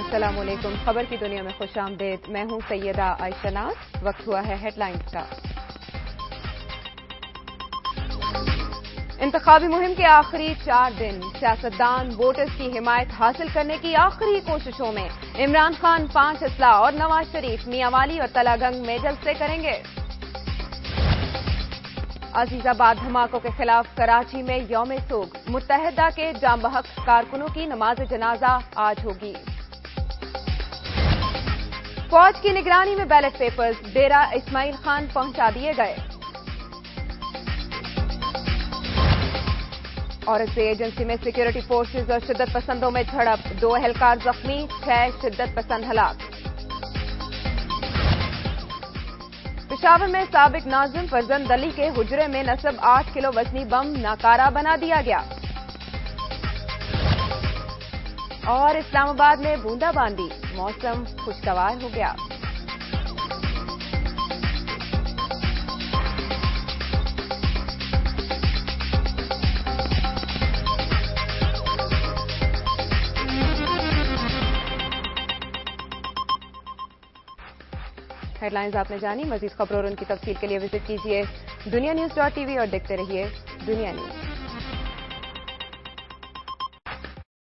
السلام علیکم۔ خبر کی دنیا میں خوش آمدید۔ میں ہوں سیدہ عائشہ ناز۔ وقت ہوا ہے ہیڈ لائنز کا۔ انتخابی مہم کے آخری 4 دن، سیاستدان ووٹرز کی حمایت حاصل کرنے کی آخری کوششوں میں۔ عمران خان 5 اضلاع اور نواز شریف میاں والی اور تلا گنگ میں جلسے کریں گے۔ عزیز آباد دھماکوں کے خلاف کراچی میں یوم سوگ، متحدہ کے جاں بحق کارکنوں کی نماز جنازہ آج ہوگی۔ فوج کی نگرانی میں بیلٹ پیپرز ڈیرہ اسماعیل خان پہنچا دیے گئے۔ اورکزئی ایجنسی میں سیکورٹی فورسز اور شدت پسندوں میں جھڑپ، 2 اہلکار زخمی، 6 شدت پسند ہلاک۔ پشاور میں سابق ناظم فرزند علی کے حجرے میں نصب 8 کلو وزنی بم ناکارہ بنا دیا گیا۔ اور اسلام آباد میں بوندا باندی، موسم خوشگوار ہو گیا۔ ہیڈ لائنز آپ نے جانی۔ مزید خبروں اور ان کی تفصیل کے لیے وزٹ کیجیے dunianews.tv اور دیکھتے رہیے دنیا نیوز۔